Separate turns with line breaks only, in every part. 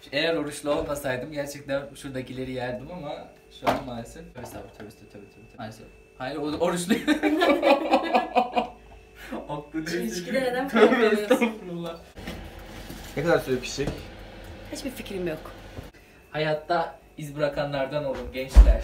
Eğer oruçlu olmasaydım gerçekten şuradakileri yerdim ama şu an maalesef. Tövbe. Maalesef. Hayır, oruçluyum.
İlişkide neden
Tövbe
korkuyorsun?
estağfurullah.
Ne kadar süre pişecek?
Hiçbir fikrim yok.
Hayatta iz bırakanlardan olun gençler.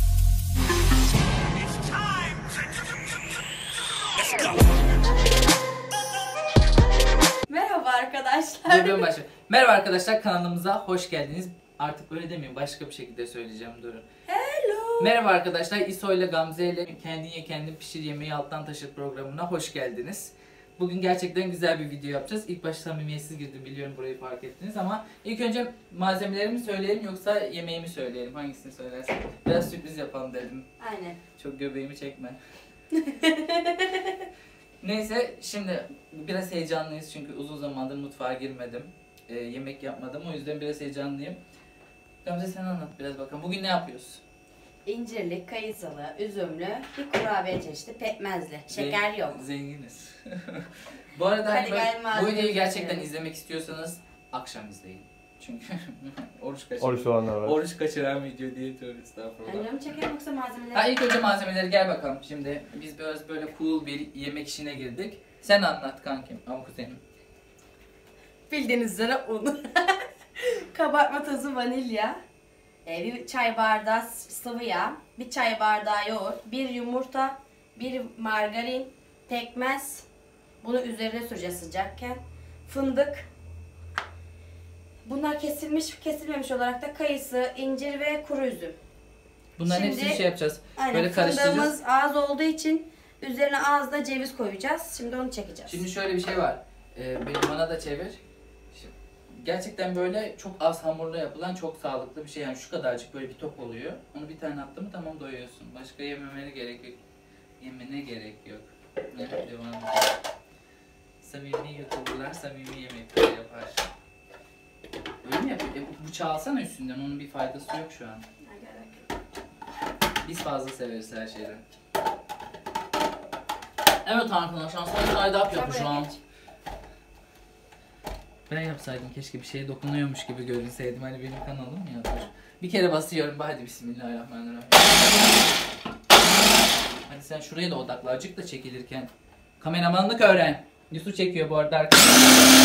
Merhaba arkadaşlar.
Dur ben başlayayım. Merhaba arkadaşlar, kanalımıza hoş geldiniz. Artık böyle demeyeyim, başka bir şekilde söyleyeceğim, durun.
Hello.
Merhaba arkadaşlar, İso ile Gamze ile Kendin Ye Kendin Pişir Yemeği Alttan Taşır programına hoş geldiniz. Bugün gerçekten güzel bir video yapacağız. İlk başta samimiyetsiz girdim, biliyorum, burayı fark ettiniz ama ilk önce malzemelerimi söyleyelim yoksa yemeğimi söyleyelim, hangisini söylersin? Biraz sürpriz yapalım dedim.
Aynen.
Çok göbeğimi çekme. Neyse, şimdi biraz heyecanlıyız çünkü uzun zamandır mutfağa girmedim. Yemek yapmadım, o yüzden biraz heyecanlıyım. Gamze sen anlat biraz bakalım. Bugün ne yapıyoruz?
İncirli, kayısılı, üzümlü bir kurabiye çeşidi, pekmezli. Şeker yok.
Zenginiz. Bu arada hani
Hadi gel
bu
malzeme
videoyu gerçekten
seçelim.
izlemek istiyorsanız akşam izleyin. Çünkü oruç
Oruç olanlar var.
Oruç kaçıran video diye diyoruz, estağfurullah.
Önce mi çekelim yoksa malzemeleri?
Ha, ilk önce malzemeleri gel bakalım. Şimdi biz biraz böyle cool bir yemek işine girdik. Sen anlat kankim, ama kuzenim.
Bildiğiniz üzere un. Kabartma tozu, vanilya. Bir çay bardağı sıvı yağ. Bir çay bardağı yoğurt. Bir yumurta. Bir margarin. Pekmez. Bunu üzerine süreceğiz sıcakken. Fındık. Bunlar kesilmiş, kesilmemiş olarak da kayısı, incir ve kuru üzüm.
Bunların
Şimdi-
hepsini şey yapacağız.
Aynen.
Böyle karıştıracağız.
Fındığımız az olduğu için üzerine az da ceviz koyacağız. Şimdi onu çekeceğiz.
Şimdi şöyle bir şey var. Benim bana da çevir. Şimdi gerçekten böyle çok az hamurla yapılan çok sağlıklı bir şey. Yani şu kadarcık böyle bir top oluyor. Onu bir tane attın mı tamam, doyuyorsun. Başka yememene gerek yok. Yemene gerek yok. Evet, devam edelim. Samimi YouTuber'lar samimi yemekler yapar. Öyle mi yapıyor? Bıçağı alsana üstünden, onun bir faydası yok şu an.
Ay, gerek yok.
Biz fazla severiz her şeyden. Evet arkadaşlar, son slide up yapın şu an.
Geç.
Ben yapsaydım, keşke bir şeye dokunuyormuş gibi görünseydim, hani benim kanalım ya. Dur. Bir kere basıyorum, hadi bismillahirrahmanirrahim. Hadi sen şuraya da odakla, azıcık da çekilirken. Kameramanlık öğren. Yusuf çekiyor bu arada arkadaşlar.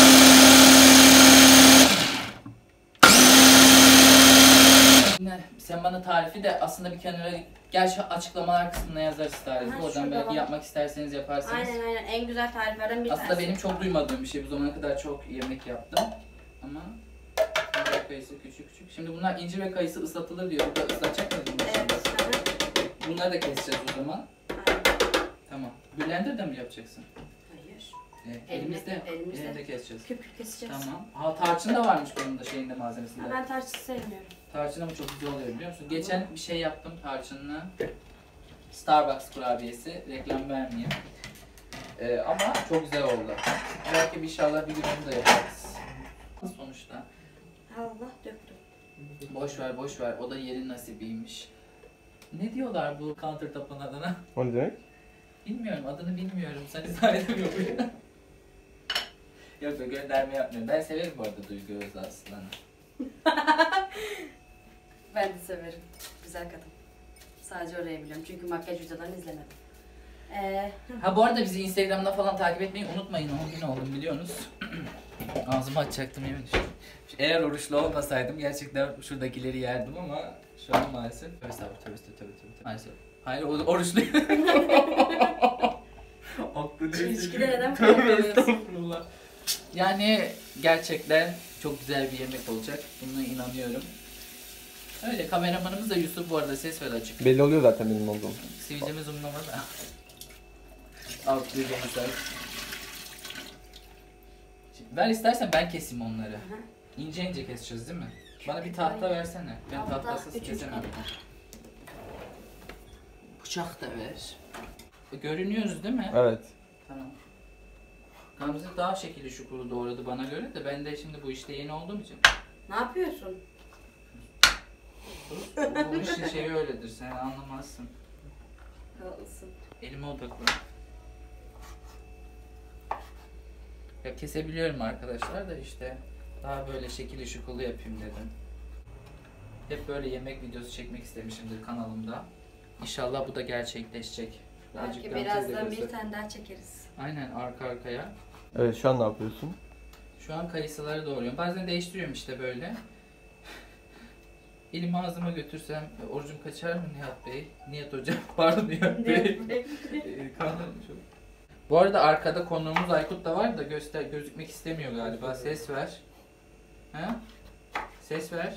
Sen bana tarifi de aslında bir kenara, gerçi açıklamalar kısmına yazarız tarifi.
Ha,
Oradan
şurada
belki
var.
yapmak isterseniz yaparsınız.
Aynen en güzel tariflerden bir tanesi.
Aslında benim çok duymadığım bir şey. Bu zamana kadar çok yemek yaptım. Ama incir ve kayısı küçük. Şimdi bunlar incir ve kayısı ıslatılır diyor. Burada ıslatacak mıyız bunları
Evet.
şimdi? Bunları da keseceğiz o zaman.
Aynen.
Tamam. Blender'da mı yapacaksın?
Hayır.
Elimizde.
Elimizde.
Elimde keseceğiz.
Küp keseceğiz.
Tamam. Ha, tarçın da varmış bunun da şeyinde, malzemesinde.
Ha, ben tarçın sevmiyorum.
Tarçın ama çok güzel oluyor, biliyor musun? Geçen bir şey yaptım tarçınlı. Starbucks kurabiyesi. Reklam vermeyeyim. Ama çok güzel oldu. Belki inşallah bir gün onu da yaparız. Sonuçta.
Allah döktüm.
Boş ver. O da yerin nasibiymiş. Ne diyorlar bu counter top'un adına?
O ne demek?
Bilmiyorum, adını bilmiyorum. Sen izah edemiyorum. Yok be, gönderme yapmıyorum. Ben severim bu arada Duygu Özaslan'ı.
Ben de severim. Güzel kadın. Sadece orayı biliyorum çünkü makyaj videolarını izlemedim.
Ha, bu arada bizi Instagram'da falan takip etmeyi unutmayın. 10 gün oldum, biliyorsunuz. Ağzımı açacaktım, yemin düştüm. Eğer oruçlu olmasaydım gerçekten şuradakileri yerdim ama şu an maalesef. Tövbe. Maalesef. Hayır, oruçluyum.
İlişkide neden
Tövbe
korkuyorsun?
estağfurullah. Yani gerçekten çok güzel bir yemek olacak. Buna inanıyorum. Öyle, kameramanımız da Yusuf bu arada, ses ver açık.
Belli oluyor zaten benim olduğum.
Sivilcemiz zoomlama da. Alt bir gençler. Ver istersen, ben keseyim onları. İnce ince keseceğiz değil mi? Bana bir tahta versene. Ben tahtasız kesemem. Bıçak da ver. Görünüyoruz değil mi?
Evet.
Tamam. Gamze daha şekilli şukuru doğradı bana göre de, ben de şimdi bu işte yeni olduğum için.
Ne yapıyorsun?
Bu işin şeyi öyledir, sen anlamazsın.
Haklısın.
Elime odaklan. Ya kesebiliyorum arkadaşlar da işte Daha böyle şekilli şukulu yapayım dedim. Hep böyle yemek videosu çekmek istemişimdir kanalımda. İnşallah bu da gerçekleşecek. Birazcık
Belki
Gamze'yi de
birazdan bir
göster.
tane daha çekeriz.
Aynen, arka arkaya.
Evet, şu an ne yapıyorsun?
Şu an kayısıları doğruyorum. Bazen değiştiriyorum işte böyle. Elimi ağzıma götürsem orucum kaçar mı Nihat Bey? Nihat Hocam, pardon Nihat Bey. Kanım çok. Bu arada arkada konuğumuz Aykut da var da gözükmek istemiyor galiba. Ses ver. Ha? Ses ver.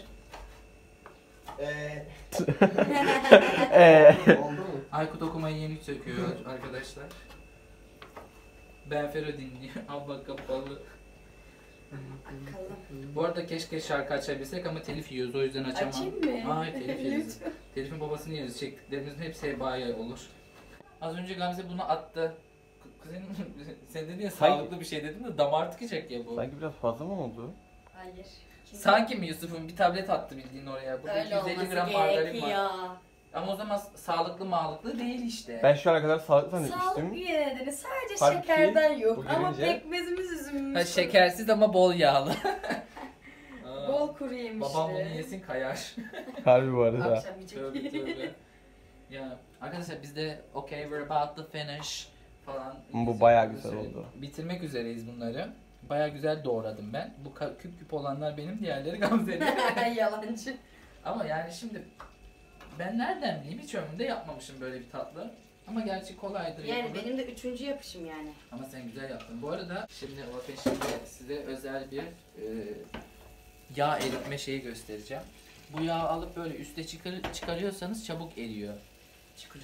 Oldu mu?
Aykut okumayı yeni söküyor arkadaşlar. Benfero dinliyor. Abla kapalı.
Bakalım.
Bu arada keşke şarkı açabilsek ama telif yiyoruz, o yüzden açamam.
Açayım mı?
Hayır, telif yeriz.
Lütfen.
Telifin babasını yeriz. Çektiklerimizin hepsi hebaya olur. Az önce Gamze bunu attı. Kızın sen dedin ya sağlıklı bir şey dedim de damar tıkacak ya bu.
Sanki biraz fazla mı oldu?
Hayır. Çünkü
Sanki mi Yusuf'un bir tablet attı bildiğin oraya. Burada
öyle
250
olması
gram margarin var.
gerekiyor.
Ama o zaman sağlıklı mağlıklı değil işte.
Ben şu ana kadar sağlıklı
Sağlık
zannetmiştim.
üyeleri sadece
Halbuki
şekerden yok
bu
ama
gelince-
pekmezimiz üzümümüz.
Ha, şekersiz ama bol yağlı.
Bol kuru yemişli.
Babam bunu yesin kayar.
Harbi bu arada.
Akşam
Tövbe
yiyecek.
tövbe. Ya arkadaşlar biz de okay we're about to finish falan.
Bu bayağı güzel oldu.
Bitirmek üzereyiz bunları. Bayağı güzel doğradım ben. Bu küp küp olanlar benim, diğerleri Gamze'nin.
Yalancı.
Ama yani şimdi ben nereden bileyim, hiç ömrümde yapmamışım böyle bir tatlı. Ama gerçi kolaydır
Yani
yapılır.
benim de 3. yapışım yani.
Ama sen güzel yaptın. Bu arada şimdi bakın, şimdi size özel bir yağ eritme şeyi göstereceğim. Bu yağı alıp böyle üste çıkarıyorsanız çabuk eriyor. Çıkır.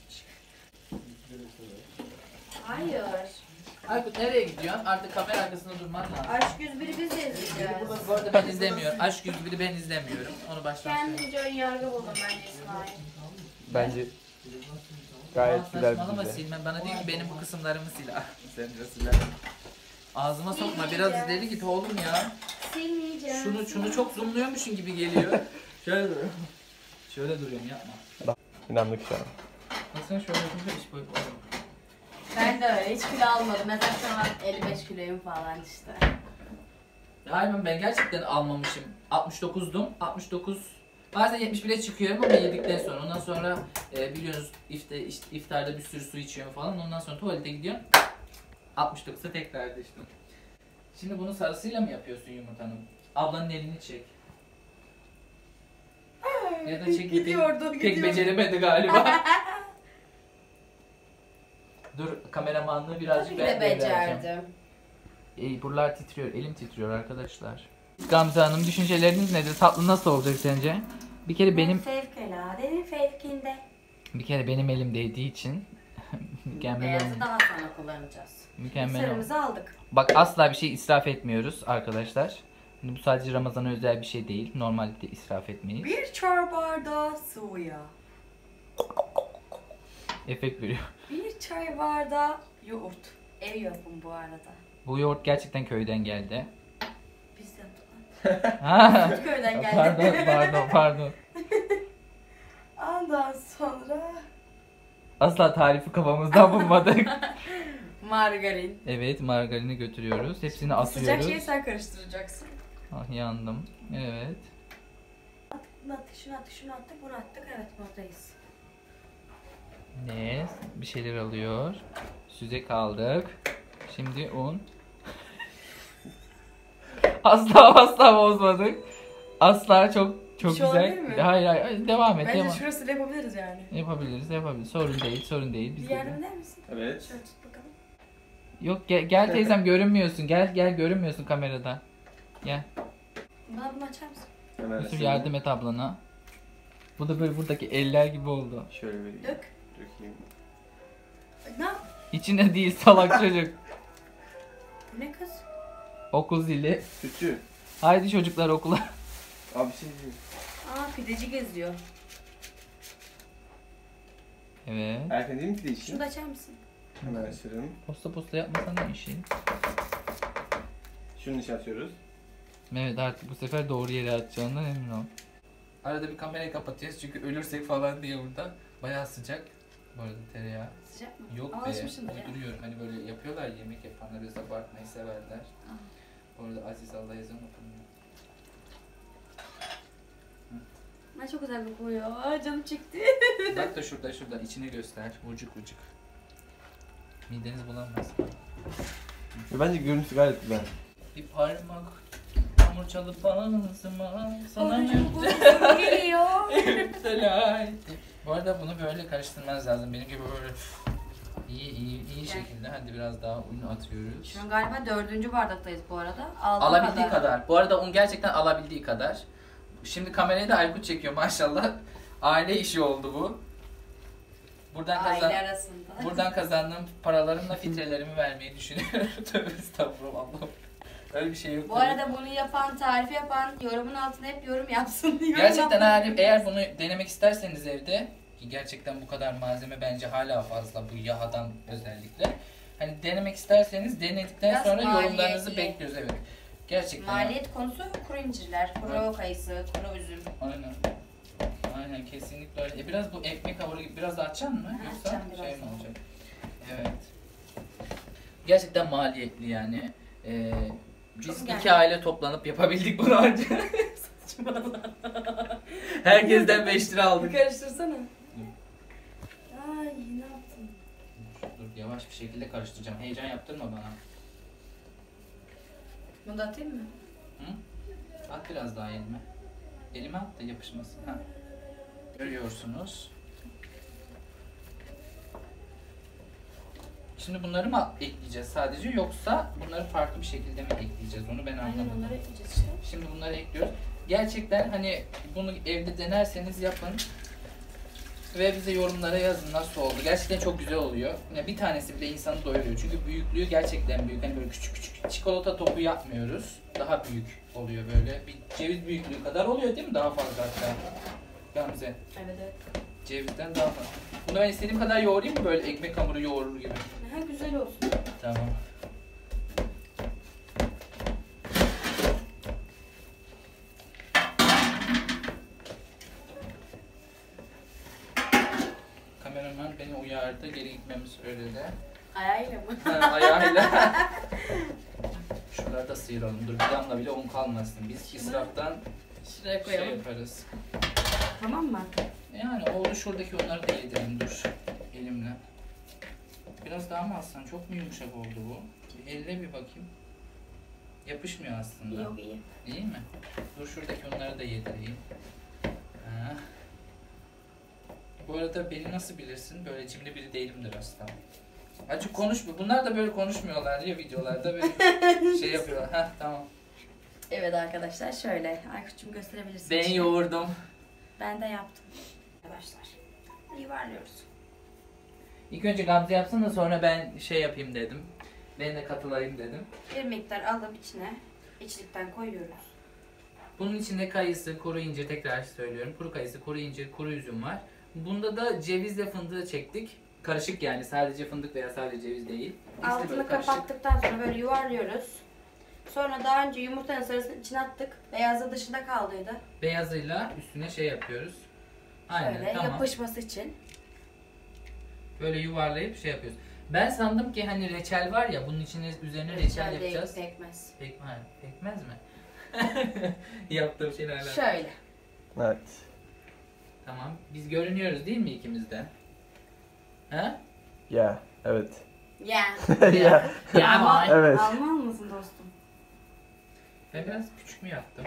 Hayır.
Aykut nereye gidiyorsun? Artık kamera arkasında durman lazım.
Aşk 101'i biz de izleyeceğiz.
Bu arada ben izlemiyorum. Aşk 101'i ben izlemiyorum. Onu baştan söyleyeyim.
Kendince ön yargı buldum bence İsmail.
Bence gayet güzel bir
Saçmalama,
dizi.
silmem. Bana diyor ki benim bu kısımlarımı sil. Sen de siler. Ağzıma sokma, biraz ileri git oğlum ya.
Silmeyeceğim.
Şunu çok zoomluyormuşsun gibi geliyor. Şöyle duruyorum. Şöyle duruyorum, yapma.
İnandık şu an.
Baksana şöyle yapınca iş böyle.
Ben de öyle hiç kilo almadım. Mesela şu an 55 kiloyum falan işte.
Hayır, ben gerçekten almamışım. 69'dum. 69. Bazen 71'e çıkıyorum ama yedikten sonra. Ondan sonra biliyorsunuz iftarda bir sürü su içiyorum falan. Ondan sonra tuvalete gidiyorum. 69'a tekrar düştüm. Şimdi bunu sarısıyla mı yapıyorsun yumurtanın? Ablanın elini çek. Ya da çek.
Gidiyordu,
Pek
gidiyordu.
beceremedi galiba. Dur, kameramanlığı birazcık
Tabii ki de
ben devralacağım.
becerdim.
Buralar titriyor, elim titriyor arkadaşlar. Gamze Hanım, düşünceleriniz nedir? Tatlı nasıl olacak sence? Bir kere benim
Fevkaladenin fevkinde.
benim elim değdiği için mükemmel
Beyazı
olmuş.
daha sonra kullanacağız.
Mükemmel olmuş.
Sarımızı aldık.
Bak, asla bir şey israf etmiyoruz arkadaşlar. Bu sadece Ramazan'a özel bir şey değil. Normalde de israf etmeyiz.
Bir çay bardağı sıvıya.
Efekt veriyor.
Bir çay bardağı yoğurt. Ev yapım bu arada.
Bu yoğurt gerçekten köyden geldi.
Biz yaptık.
Ha.
Köyden geldi.
Pardon.
Ondan sonra
Asla tarifi kafamızdan bulmadık.
margarin.
Evet, margarini götürüyoruz. Hepsini
Sıcak şeyi
atıyoruz.
sen karıştıracaksın.
Ah, yandım. Evet.
Bunu attık, şunu attık, bunu attık. Evet, buradayız.
Ne? Bir şeyler alıyor. Süzek aldık. Şimdi un. asla bozmadık. Asla çok
Bir şey olabilir
güzel.
mi?
Hayır, devam et.
Bence
Devam.
şurasıyla yapabiliriz yani.
Yapabiliriz. Sorun değil.
Bir
Biz de.
yardım eder misin?
Evet.
Şöyle tut bakalım.
Yok, gel teyzem, görünmüyorsun. Gel görünmüyorsun kamerada. Gel.
Bana bunu açar mısın?
Hemen
Yusuf, yardım et ablana. Bu da böyle buradaki eller gibi oldu.
Şöyle vereyim.
Dök.
Dökeyim.
Ne yap?
İçine değil, salak çocuk.
Bu ne kız?
Okul zili.
Sütü.
Haydi çocuklar okula.
Abi bir şey değil.
Aa, pideci geziyor.
Evet.
Erken değil mi pide işi?
Şunu da açar mısın?
Hemen açarım.
Posta yapmasan ne işi?
Şunu içe atıyoruz.
Evet, artık bu sefer doğru yere atacağından emin ol. Arada bir kamerayı kapatıyoruz çünkü ölürsek falan diye burada. Bayağı sıcak. Bu arada tereyağı.
Sıcak mı?
Yok
Ama
be.
alışmışsındır ya.
Duruyor. Hani böyle yapıyorlar, yemek yapanlar biraz abartmayı severler. Bu arada Aziz Allah yazan okumuyor.
Ay çok güzel kokuyor. Ay canım çekti.
Bak da şurada içini göster. Ucuk ucuk. Mideniz bulanmaz.
Bence görüntüsü gayet güzel.
Bir parmak hamur çalıp ağzıma sana
Ay
yaptım.
çok kokusu geliyor.
Bu arada bunu böyle karıştırmanız lazım. Benim gibi böyle iyi şekilde. Hadi biraz daha un atıyoruz.
Şu an galiba 4. bardaktayız bu arada. Aldığım
Alabildiği kadar. Bu arada un gerçekten alabildiği kadar. Şimdi kamerayı da Aykut çekiyor maşallah. Aile işi oldu bu.
Aile arasında.
Buradan kazandığım paralarımla fitrelerimi vermeyi düşünüyorum. Tövbe estağfurullah Allah'ım. Öyle bir şey yok.
Bu
tabii.
arada bunu yapan, tarifi yapan yorumun altına hep yorum yapsın diyor.
Gerçekten eğer bunu denemek isterseniz evde, ki gerçekten bu kadar malzeme bence hala fazla bu yağdan özellikle. Hani denemek isterseniz denedikten
Biraz
sonra
maliyetli.
yorumlarınızı bekliyoruz evet. Gerçekten.
Maliyet konusu kuru incirler, kuru kayısı, kuru üzüm.
Aynen. Aynen kesinlikle öyle. Biraz bu ekmek hamuru gibi biraz daha açacaksın mı?
Ha,
Yoksa
açacağım biraz
şey mi
daha.
olacak? Evet. Gerçekten maliyetli yani. Biz
Çok
iki aile toplanıp yapabildik bunu anca. Herkesten 5 lira aldık.
Karıştırsana. Ay ne yaptın?
Dur yavaş bir şekilde karıştıracağım. Heyecan yaptırma bana.
Bunu da atayım mı?
Hı? At biraz daha elime. Elime at da yapışmasın. Ha. Görüyorsunuz. Şimdi bunları mı ekleyeceğiz sadece yoksa bunları farklı bir şekilde mi ekleyeceğiz? Onu ben
Aynen
anlamadım.
onları ekleyeceğiz işte.
Şimdi bunları ekliyoruz. Gerçekten hani bunu evde denerseniz yapın. Ve bize yorumlara yazın nasıl oldu. Gerçekten çok güzel oluyor. Yani bir tanesi bile insanı doyuruyor. Çünkü büyüklüğü gerçekten büyük. Hani böyle küçük küçük çikolata topu yapmıyoruz. Daha büyük oluyor böyle. Bir ceviz büyüklüğü kadar oluyor değil mi? Daha fazla hatta. Gamze.
Evet evet.
Cevizden daha fazla. Bunu ben istediğim kadar yoğurayım mı böyle ekmek hamuru yoğurur gibi?
Ha, güzel olsun.
Tamam. Kameraman beni uyardı, geri gitmemi söyledi.
Ayağıyla mı?
Ha, ayağıyla. Şuraları da sıyıralım. Dur bir damla bile un kalmasın. Biz israftan
Şuraya
şey
koyalım.
yaparız.
Tamam mı?
Yani oldu şuradaki onları da yedireyim dur. Elimle. Biraz daha mı alsan? Çok mu yumuşak oldu bu? Bir elle bir bakayım. Yapışmıyor aslında.
Yok iyi.
İyi mi? Dur şuradaki onları da yedireyim. Ha. Bu arada beni nasıl bilirsin? Böyle cimri biri değilimdir aslında. Acık konuşma. Bunlar da böyle konuşmuyorlar ya videolarda böyle şey yapıyorlar. Heh tamam.
Evet arkadaşlar şöyle. Aykut'cum gösterebilirsin.
Ben yoğurdum.
Ben de yaptım. Arkadaşlar. Yuvarlıyoruz.
İlk önce Gamze yapsın da sonra ben şey yapayım dedim. Ben de katılayım dedim.
Bir miktar alıp içine içlikten koyuyoruz.
Bunun içinde kayısı, kuru incir tekrar söylüyorum. Kuru kayısı, kuru incir, kuru üzüm var. Bunda da cevizle fındığı çektik. Karışık yani sadece fındık veya sadece ceviz değil. İkisi de böyle
Altını
karışık.
kapattıktan sonra böyle yuvarlıyoruz. Sonra daha önce yumurtanın sarısını içine attık. Beyazı dışında kaldıydı.
Beyazıyla üstüne şey yapıyoruz. Aynen
Şöyle
tamam.
yapışması için.
Böyle yuvarlayıp şey yapıyoruz. Ben sandım ki hani reçel var ya bunun içine üzerine reçel
değil,
yapacağız.
pekmez.
Pekmez mi? Yaptığım şeylerle.
Şöyle.
Evet.
Tamam. Biz görünüyoruz değil mi ikimiz de? Ha?
Ya. Evet.
Ya.
Ya.
Ya ama
Evet.
Alman mısın dostum?
ben biraz küçük mü yaptım?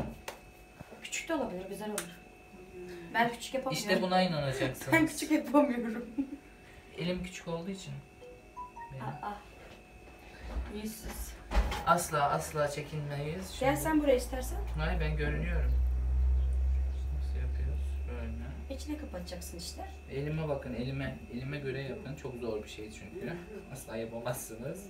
Küçük de olabilir, güzel olur. Ben küçük yapamıyorum.
İşte buna
Ben
inanacaksınız.
küçük yapamıyorum.
Elim küçük olduğu için. Benim.
Aa. Yüzsüz.
Asla çekinmeyiz.
Gel sen buraya istersen.
Hayır ben görünüyorum. Nasıl yapıyoruz? Böyle.
İçine kapatacaksın işte.
Elime bakın elime göre yapın. Çok zor bir şey çünkü. Asla yapamazsınız.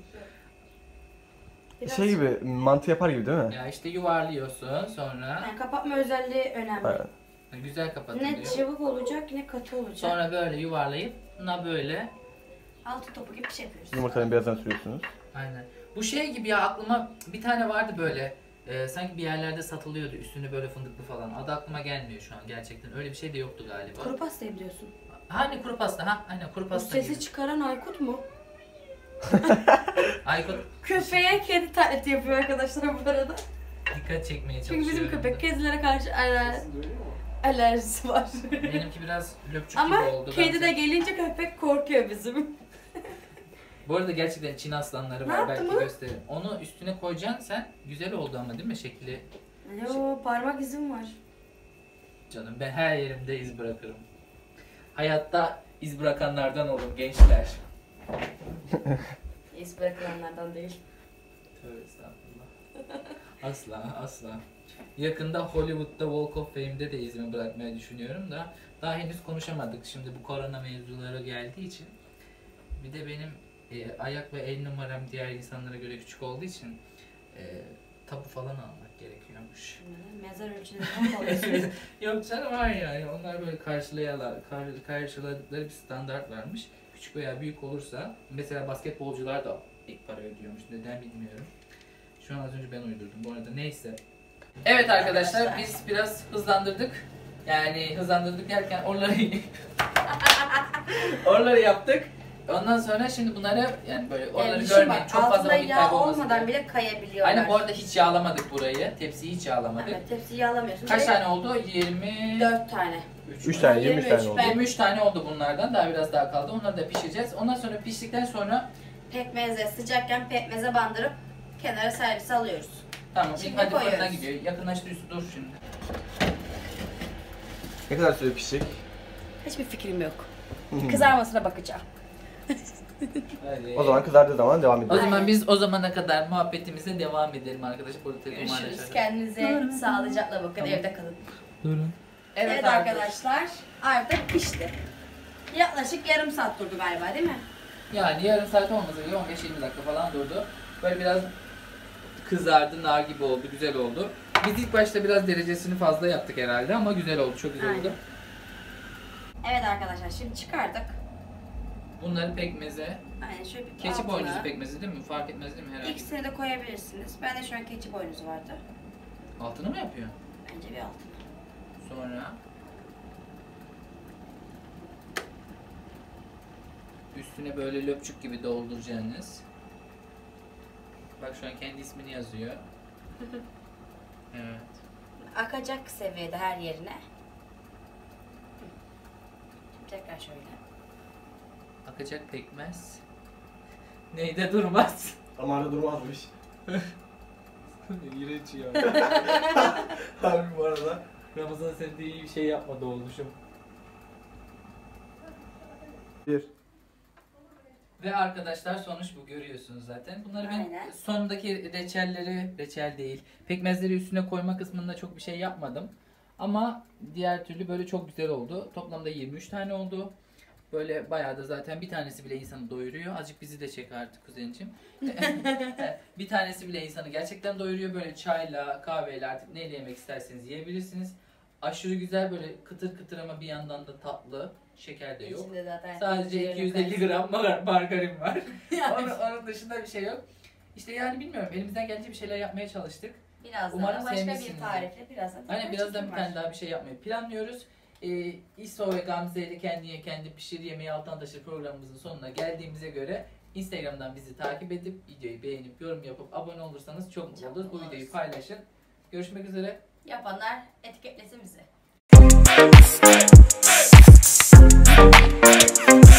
Biraz
Şey gibi mantı yapar gibi değil mi?
Ya işte yuvarlıyorsun sonra
Yani kapatma özelliği önemli.
Evet.
güzel
Ne
kapatılıyor.
çabuk olacak ne katı olacak.
Sonra böyle yuvarlayıp buna böyle.
Altı topu gibi bir şey yapıyoruz.
Yumurtanın beyazını sürüyorsunuz.
Aynen. Bu şey gibi ya aklıma bir tane vardı böyle. Sanki bir yerlerde satılıyordu üstünü böyle fındıklı falan. Adı aklıma gelmiyor şu an gerçekten. Öyle bir şey de yoktu galiba.
Kuru pastayı biliyorsun.
Hani kuru pasta ha? Aynen kuru
Bu
pasta
sesi
gibi.
çıkaran Aykut mu?
Aykut
Köpeğe kedi taklidi yapıyor arkadaşlar bu arada.
dikkat çekmeye çalışıyor.
Çünkü bizim köpek kedilere karşı alerjisi var.
Benimki biraz löpçük
Ama
gibi oldu.
kedi de
bence.
gelince köpek korkuyor bizim.
Bu arada gerçekten Çin aslanları
Ne
var,
yaptı
belki
mı?
gösteririm. Onu üstüne koyacaksın sen. Güzel oldu ama değil mi şekli?
Yo, parmak izim var.
Canım ben her yerimde iz bırakırım. Hayatta iz bırakanlardan olun gençler.
İz bırakılanlardan değil.
Tövbe estağfurullah. Asla asla. Yakında Hollywood'da Walk of Fame'de de izimi bırakmayı düşünüyorum da daha henüz konuşamadık. Şimdi bu korona mevzuları geldiği için. Bir de benim ayak ve el numaram diğer insanlara göre küçük olduğu için tapu falan almak gerekiyormuş.
Mezar ölçülerine kalıyorsun.
Yok canım var yani onlar böyle karşıladıkları bir standart varmış. Küçük veya büyük olursa mesela basketbolcular da ilk para ödüyormuş. Neden bilmiyorum. Şu an az önce ben uydurdum bu arada neyse. Evet arkadaşlar biz biraz hızlandırdık. Yani hızlandırdık derken oraları yaptık. Ondan sonra şimdi bunları yani böyle oraları görmeyin. Çok fazla
altında
vakit
yağ
kaybolmasın.
olmadan bile kayabiliyorlar.
Aynen bu arada hiç yağlamadık burayı. Tepsiyi hiç yağlamadık.
Evet, tepsiyi yağlamıyorsun.
Kaç
Direkt
tane oldu? 20...
4 tane.
3 tane, 23 tane
23
oldu.
ben-
23 tane oldu bunlardan. Daha biraz daha kaldı. Onları da pişireceğiz. Ondan sonra piştikten sonra
Pekmeze sıcakken pekmeze bandırıp kenara servise alıyoruz.
tamam
Şimdi
ilk hadi fırına
koyuyoruz.
gidiyor. Yakınlaştırıyorsun dur şimdi.
Ne kadar süre pişecek?
Hiçbir fikrim yok. Kızarmasına bakacağım.
Hadi.
O zaman kızardığı zaman devam
O
edelim.
zaman biz o zamana kadar muhabbetimize devam edelim arkadaşlar. Burada telefonla
Görüşürüz.
açalım.
Kendinize sağlıcakla bakın.
Tamam.
Evde kalın.
Durun.
Evet arkadaşlar artık pişti. Yaklaşık yarım saat durdu galiba değil mi?
Yani yarım saat olmasa bile 15-20 dakika falan durdu. Böyle biraz kızardı, nar gibi oldu, güzel oldu. Biz ilk başta biraz derecesini fazla yaptık herhalde ama güzel oldu, çok güzel oldu.
Aynen. Evet arkadaşlar şimdi çıkardık.
Bunları pekmeze,
Aynen şöyle bir
keçi
altına.
boynuzu pekmezi değil mi? Fark etmez değil mi herhalde?
İkisini de koyabilirsiniz. Ben de şu an keçi boynuzu vardı.
Altını mı yapıyor?
Bence bir altına.
Sonra üstüne böyle löpçük gibi dolduracaksınız. Bak şu an kendi ismini yazıyor. Evet.
Akacak seviyede her yerine. Şimdi tekrar şöyle.
Akacak pekmez. Neyde durmaz?
Damarda durmazmış.
İğrenç ya.
Harbi bu arada.
Ramazan sen de iyi bir şey yapmadı olmuşum.
1.
Ve arkadaşlar sonuç bu görüyorsunuz zaten. Bunları ben
Aynen.
sondaki reçel değil, pekmezleri üstüne koyma kısmında çok bir şey yapmadım. Ama diğer türlü böyle çok güzel oldu. Toplamda 23 tane oldu. Böyle bayağı da zaten bir tanesi bile insanı doyuruyor. Azıcık bizi de çek artık kuzencim. Bir tanesi bile insanı gerçekten doyuruyor. Böyle çayla, kahveyle artık neyle yemek isterseniz yiyebilirsiniz. Aşırı güzel böyle kıtır kıtır ama bir yandan da tatlı. Şeker de yok.
İçinde zaten
Sadece 250 gram margarin var. onun dışında bir şey yok. İşte yani bilmiyorum elimizden gelince bir şeyler yapmaya çalıştık.
Birazdan
Umarım
başka bir
sevmişsinizdir.
tarifle birazdan.
Aynen birazdan bir
çekim
tane
var.
daha bir şey yapmayı planlıyoruz. İso ve Gamze ile kendi pişir yemeği alttan taşır programımızın sonuna geldiğimize göre Instagram'dan bizi takip edip videoyu beğenip yorum yapıp abone olursanız çok mutlu
Çok
oluruz. Bu
mutlu
videoyu
oluruz.
paylaşın. Görüşmek üzere.
Yapanlar etiketlesin bizi.